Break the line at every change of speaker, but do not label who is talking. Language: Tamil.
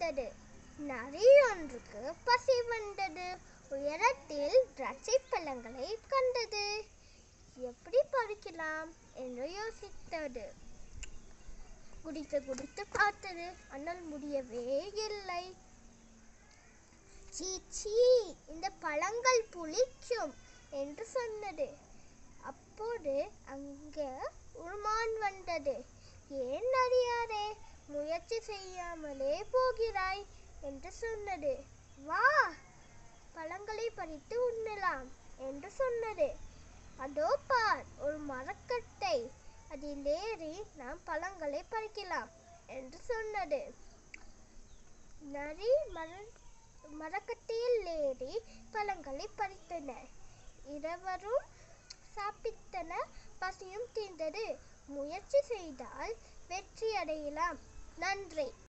வந்தது. நரி ஒன்றுக்கு பசி வந்தது. உயரத்தில் திராட்சை பழங்களை கண்டது. எப்படி பறிக்கலாம் என்று யோசித்தது. குடித்து குடித்து பார்த்தது. ஆனால் முடியவே இல்லை. சீச்சி, இந்த பழங்கள் புளிக்கும் என்று சொன்னது. அப்போது அங்கே ஒரு மான் வந்தது. ஏன் நரியாரே, முயற்சி செய்யாமலே போகிறாய் என்று சொன்னது. வா, பழங்களை பறித்து உண்ணலாம் என்று சொன்னது. அதோ பார், ஒரு மரக்கட்டை, அதில் ஏறி நாம் பழங்களை பறிக்கலாம் என்று சொன்னது. நரி மரக்கட்டையில் ஏறி பழங்களை பறித்தனர். இருவரும் சாப்பிட்டனர். பசியும் தீர்ந்தது. முயற்சி செய்தால் வெற்றி அடையலாம். நன்றி.